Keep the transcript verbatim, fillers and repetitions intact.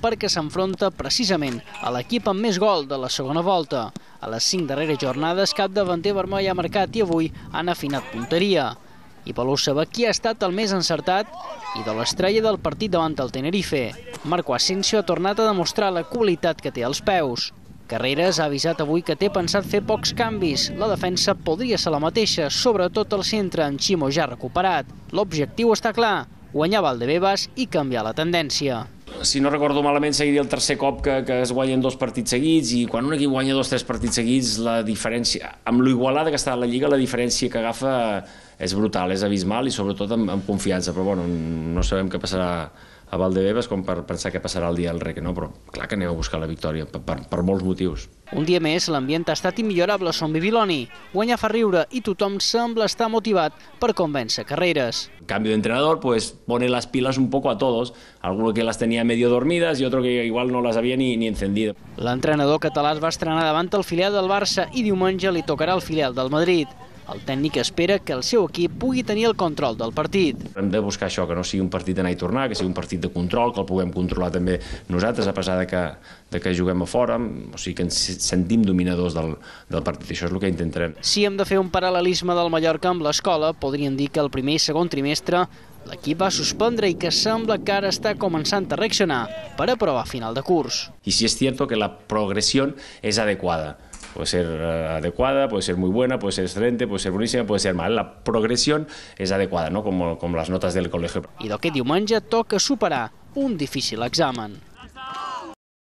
perquè s'enfronta precisament a l'equip amb més gol de la segona volta. A les cinc darreres jornades, cap davanter vermell ha marcat i avui han afinat punteria. I voleu saber qui ha estat el més encertat i de l'estrella del partit davant el Tenerife. Marco Asensio ha tornat a demostrar la qualitat que té als peus. Carreras ha avisat avui que té pensat fer pocs canvis. La defensa podria ser la mateixa, sobretot el centre, en Ximo ja recuperat. L'objectiu està clar, guanyar Valdebebas i canviar la tendència. Si no recordo malament, seguiria el tercer cop que, que es guanyen dos partits seguits, i quan un equip guanya dos o tres partits seguits, la diferència, amb l'igualada que està a la Lliga, la diferència que agafa és brutal, és abismal, i sobretot amb, amb confiança. Però bueno, no sabem què passarà a Valdebebas com per pensar què passarà el dia del Rec, no? Però clar que anem a buscar la victòria, per, per, per molts motius. Un dia més, l'ambient ha estat immillorable a Son Bibiloni. Guanyar fa riure i tothom sembla estar motivat per convèncer Carreras. Cambio de entrenador, pues pone las pilas un poco a todos. Alguno que las tenía medio dormidas y otro que igual no las había ni, ni encendido. L'entrenador català es va estrenar davant el filial del Barça i diumenge li tocarà el filial del Madrid. El tècnic espera que el seu equip pugui tenir el control del partit. Hem de buscar això, que no sigui un partit d'anar i tornar, que sigui un partit de control, que el puguem controlar també nosaltres, a pesar de que, de que juguem a fora, o sigui que ens sentim dominadors del, del partit. Això és el que intentarem. Si hem de fer un paral·lelisme del Mallorca amb l'escola, podríem dir que el primer i segon trimestre l'equip va suspendre i que sembla que ara està començant a reaccionar per a provar final de curs. Y sí es cierto que la progresión es adecuada. Puede ser adecuada, puede ser muy buena, puede ser excelente, puede ser buenísima, puede ser mal. La progresión es adecuada, ¿no? Como, como las notas del colegio. I d'aquest diumenge toca superar un difícil examen.